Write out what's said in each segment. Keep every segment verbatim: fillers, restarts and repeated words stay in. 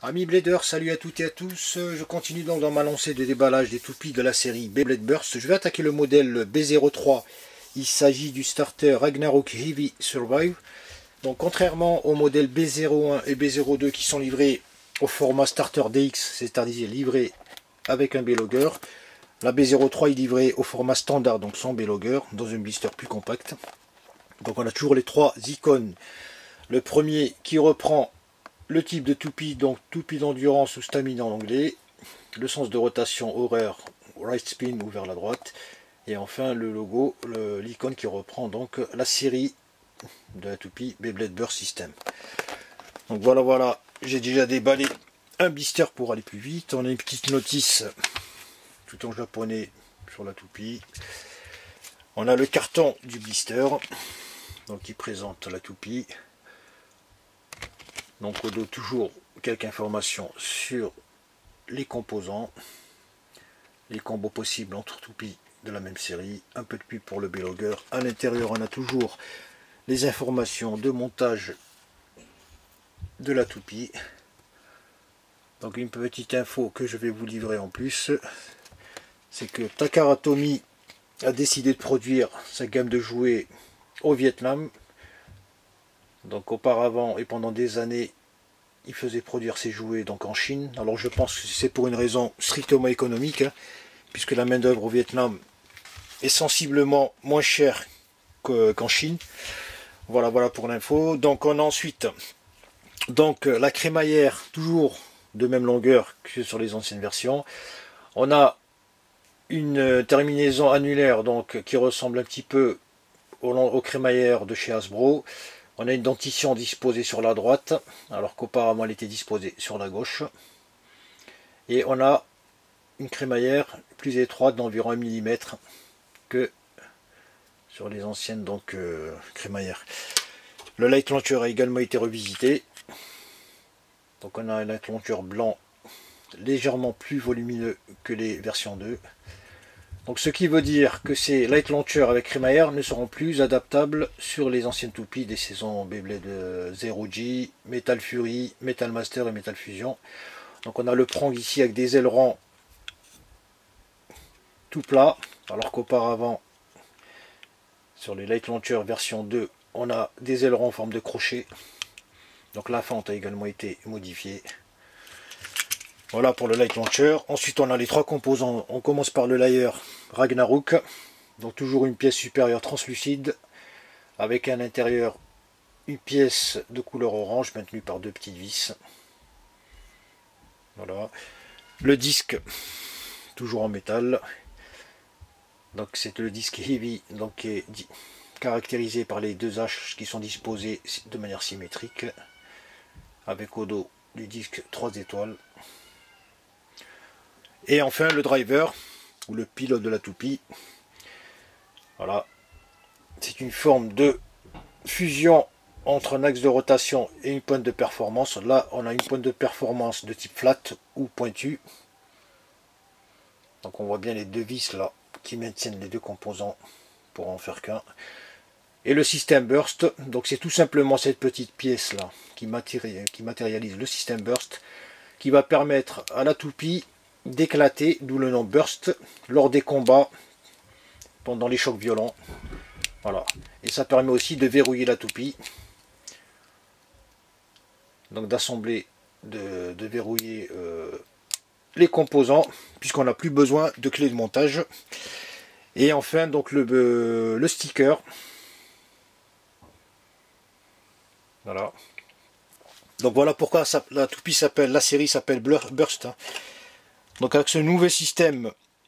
Amis bladers, salut à toutes et à tous. Je continue donc dans ma lancée de déballage des toupies de la série Beyblade Burst. Je vais attaquer le modèle B zéro trois. Il s'agit du starter Ragnarok Heavy Survive. Donc contrairement au modèle B zéro un et B zéro deux qui sont livrés au format starter D X, c'est-à-dire livrés avec un B-logger, la B zéro trois est livrée au format standard, donc sans B-logger, dans un blister plus compact. Donc on a toujours les trois icônes. Le premier qui reprend le type de toupie, donc toupie d'endurance ou stamina en anglais, le sens de rotation horaire, right spin ou vers la droite, et enfin le logo, l'icône qui reprend donc la série de la toupie Beyblade Burst System. Donc voilà, voilà, j'ai déjà déballé un blister pour aller plus vite. On a une petite notice tout en japonais sur la toupie. On a le carton du blister, donc qui présente la toupie. Donc au dos toujours quelques informations sur les composants, les combos possibles entre toupies de la même série, un peu de pub pour le B-logger. À l'intérieur on a toujours les informations de montage de la toupie. Donc une petite info que je vais vous livrer en plus, c'est que Takara Tomy a décidé de produire sa gamme de jouets au Vietnam. Donc auparavant et pendant des années, il faisait produire ses jouets donc en Chine. Alors je pense que c'est pour une raison strictement économique, hein, puisque la main d'œuvre au Vietnam est sensiblement moins chère qu'en Chine. Voilà, voilà pour l'info. Donc on a ensuite donc la crémaillère, toujours de même longueur que sur les anciennes versions. On a une terminaison annulaire donc qui ressemble un petit peu au, au crémaillère de chez Hasbro. On a une dentition disposée sur la droite, alors qu'auparavant elle était disposée sur la gauche. Et on a une crémaillère plus étroite d'environ un millimètre que sur les anciennes donc euh, crémaillères. Le light launcher a également été revisité. Donc on a un light launcher blanc légèrement plus volumineux que les versions deux. Donc ce qui veut dire que ces light launchers avec crémaillère ne seront plus adaptables sur les anciennes toupies des saisons Beyblade zéro G, Metal Fury, Metal Master et Metal Fusion. Donc on a le prong ici avec des ailerons tout plats, alors qu'auparavant sur les light launchers version deux, on a des ailerons en forme de crochet. Donc la fente a également été modifiée. Voilà pour le light launcher. Ensuite on a les trois composants. On commence par le layer Ragnarok. Donc toujours une pièce supérieure translucide avec à l'intérieur une pièce de couleur orange maintenue par deux petites vis. Voilà. Le disque toujours en métal. Donc c'est le disque heavy, donc qui est caractérisé par les deux haches qui sont disposées de manière symétrique, avec au dos du disque trois étoiles. Et enfin le driver, ou le pilote de la toupie. Voilà. C'est une forme de fusion entre un axe de rotation et une pointe de performance. Là, on a une pointe de performance de type flat ou pointue. Donc on voit bien les deux vis là qui maintiennent les deux composants pour en faire qu'un. Et le système burst, donc c'est tout simplement cette petite pièce là qui matérialise le système burst, qui va permettre à la toupie d'éclater, d'où le nom burst, lors des combats, pendant les chocs violents. Voilà. Et ça permet aussi de verrouiller la toupie, donc d'assembler, de, de verrouiller euh, les composants, puisqu'on n'a plus besoin de clé de montage. Et enfin donc le, euh, le sticker. Voilà. Donc voilà pourquoi ça, la toupie s'appelle, la série s'appelle Burst. Hein. Donc avec ce nouveau système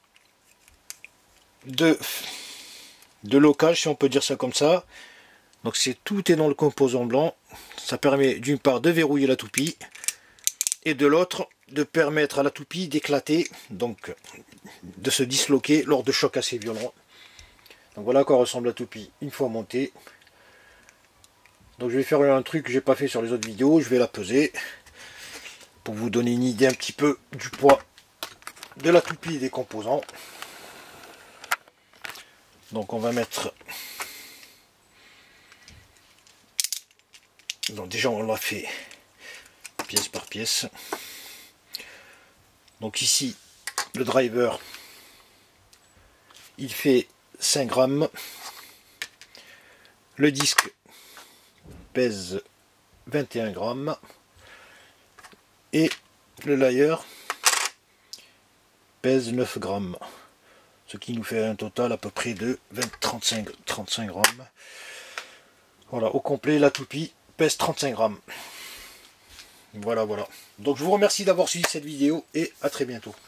de, de locage, si on peut dire ça comme ça, donc c'est tout est dans le composant blanc, ça permet d'une part de verrouiller la toupie, et de l'autre de permettre à la toupie d'éclater, donc de se disloquer lors de chocs assez violents. Donc voilà à quoi ressemble la toupie une fois montée. Donc je vais faire un truc que j'ai pas fait sur les autres vidéos, je vais la peser pour vous donner une idée un petit peu du poids de la toupie et des composants. Donc on va mettre, donc déjà on l'a fait pièce par pièce. Donc ici, le driver, il fait cinq grammes. Le disque pèse vingt et un grammes. Et le layer pèse neuf grammes. Ce qui nous fait un total à peu près de vingt, trente-cinq, trente-cinq grammes. Voilà, au complet, la toupie pèse trente-cinq grammes. Voilà, voilà. Donc je vous remercie d'avoir suivi cette vidéo et à très bientôt.